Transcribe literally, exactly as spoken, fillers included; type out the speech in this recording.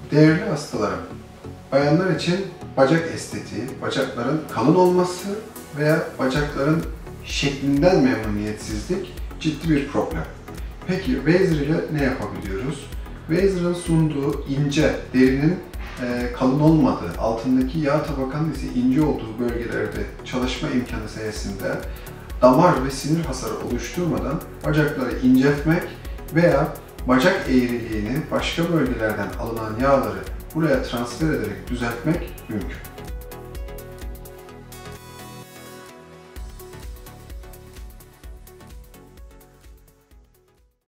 Değerli hastalarım, bayanlar için bacak estetiği, bacakların kalın olması veya bacakların şeklinden memnuniyetsizlik ciddi bir problem. Peki Weiser ile ne yapabiliyoruz? Weiser'ın sunduğu ince, derinin e, kalın olmadığı, altındaki yağ tabakanın ise ince olduğu bölgelerde çalışma imkanı sayesinde damar ve sinir hasarı oluşturmadan bacakları inceltmek veya bacak eğriliğini başka bölgelerden alınan yağları buraya transfer ederek düzeltmek mümkün.